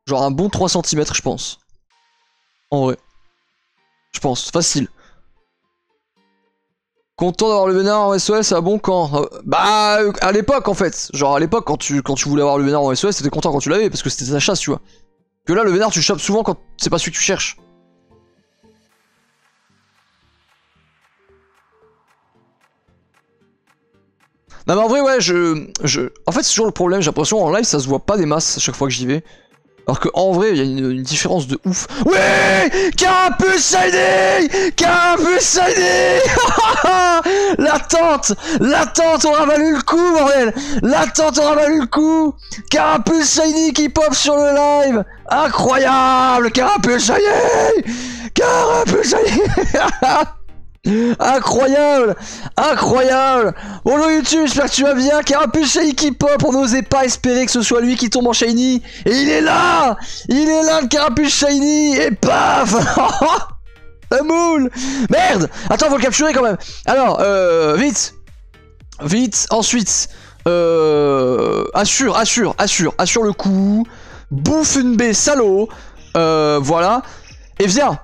Genre un bon 3 cm, je pense. En vrai. Je pense, facile. Content d'avoir le vénard en SOS à bon quand bah, à l'époque en fait. Genre à l'époque, quand tu voulais avoir le vénard en SOS, t'étais content quand tu l'avais, parce que c'était ta chasse, tu vois. Que là, le vénard, tu le chopes souvent quand c'est pas celui que tu cherches. Non mais en vrai, ouais, en fait, c'est toujours le problème, j'ai l'impression en live, ça se voit pas des masses à chaque fois que j'y vais. Alors qu'en vrai, il y a une différence de ouf. Ouais, Carapuce Shiny, Carapuce Shiny. L'attente aura valu le coup, bordel. L'attente aura valu le coup. Carapuce Shiny qui pop sur le live. Incroyable, Carapuce Shiny. Carapuce Shiny. Incroyable! Incroyable! Bonjour YouTube, j'espère que tu vas bien. Carapuce Shiny qui pop, on n'osait pas espérer que ce soit lui qui tombe en Shiny. Et il est là! Il est là le Carapuce Shiny! Et paf! La moule! Merde! Attends, faut le capturer quand même. Alors, vite! Vite, ensuite, assure le coup. Bouffe une baie, salaud. Voilà. Et viens!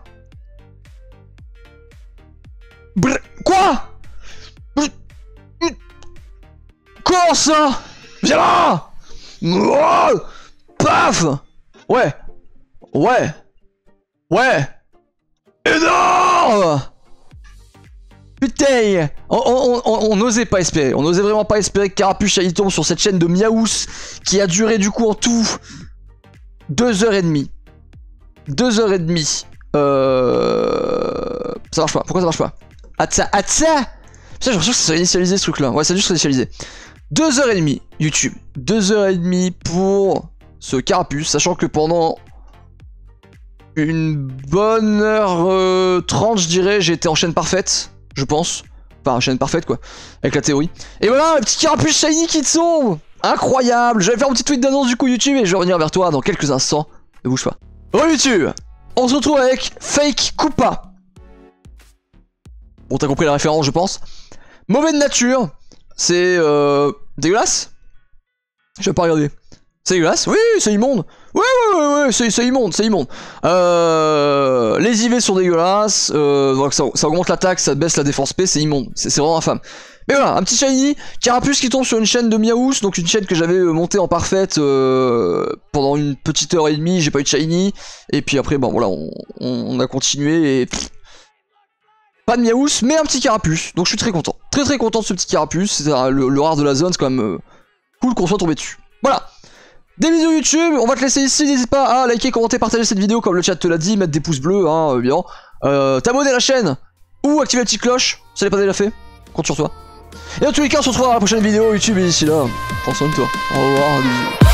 Quoi? Comment ça? Viens là! Oh, paf! Ouais! Ouais! Ouais! Énorme! Putain! On n'osait pas espérer. On n'osait vraiment pas espérer que Carapuce Shiny tombe sur cette chaîne de Miaous qui a duré du coup en tout 2h30. 2h30. Ça marche pas. Pourquoi ça marche pas? Atsa! Putain, j'ai l'impression que ça serait initialisé ce truc là. Ouais, ça a juste initialisé. 2h30 YouTube. 2h30 pour ce Carapuce, sachant que pendant une bonne heure 30, je dirais, j'ai été en chaîne parfaite, je pense. Enfin, chaîne parfaite quoi, avec la théorie. Et voilà, un petit Carapuce Shiny qui tombe. Incroyable. Je vais faire un petit tweet d'annonce du coup YouTube et je vais revenir vers toi dans quelques instants. Ne bouge pas. Re YouTube, on se retrouve avec Fake Koopa. Bon, t'as compris la référence, je pense. Mauvais de nature, c'est dégueulasse. Je vais pas regarder. C'est dégueulasse? Oui, c'est immonde. Ouais, c'est immonde, c'est immonde. Les IV sont dégueulasses. Donc ça augmente l'attaque, ça baisse la défense P, c'est immonde. C'est vraiment infâme. Mais voilà, un petit Shiny, Carapuce qui tombe sur une chaîne de Miaous, donc une chaîne que j'avais montée en parfaite pendant une petite heure et demie, j'ai pas eu de Shiny. Et puis après, bon voilà, on a continué et... Pas de Miaous, mais un petit Carapuce, donc je suis très content. Très content de ce petit Carapuce, c'est le rare de la zone, c'est quand même cool qu'on soit tombé dessus. Voilà. Des vidéos YouTube, on va te laisser ici, n'hésite pas à liker, commenter, partager cette vidéo comme le chat te l'a dit, mettre des pouces bleus, hein, bien. T'abonner à la chaîne, ou activer la petite cloche, si ça n'est pas déjà fait, compte sur toi. Et dans tous les cas, on se retrouve dans la prochaine vidéo YouTube, et d'ici là, prends soin de toi. Au revoir, bisous.